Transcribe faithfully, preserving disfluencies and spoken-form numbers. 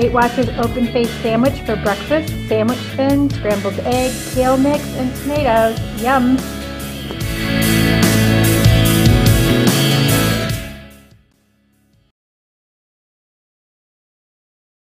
Weight Watchers open face sandwich for breakfast. Sandwich thin, scrambled eggs, kale mix, and tomatoes. Yum!